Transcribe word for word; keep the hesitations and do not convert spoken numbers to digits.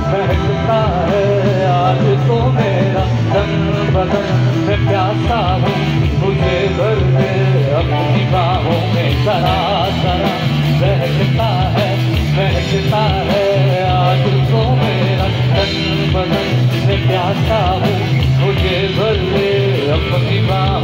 महकता है आज तो मेरा तन बदन में प्यासा हूँ, मुझे भर दे अपनी बाहों में जरा जरा। महकता है महकता है आज तो मेरा तन बदन में प्यासा हूँ, मुझे भर दे अपनी बाहों